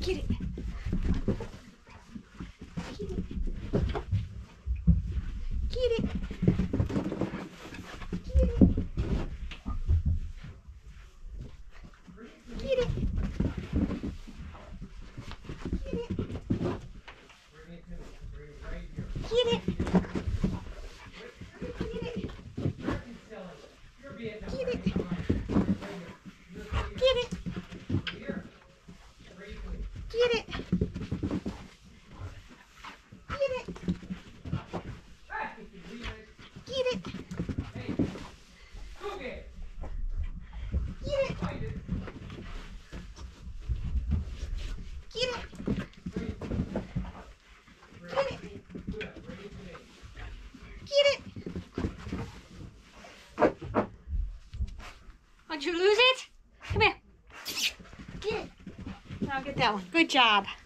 Get it. Get it. Get it. Get it. Get it. Get it. Get it. Did you lose it? Come here. Get it. I'll get that one. Good job.